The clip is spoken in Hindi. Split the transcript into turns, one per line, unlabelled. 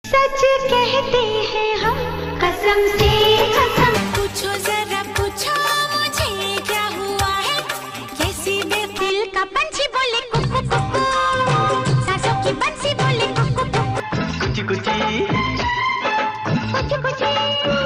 सच कहते हैं हम कसम से कसम।
पूछो जरा पूछो मुझे क्या हुआ है, कैसी बेदिल का पंछी बोले कुकू कुकू, सासों की बंसी बोले कुकू कुकू,
कुची कुची
कुची कुची।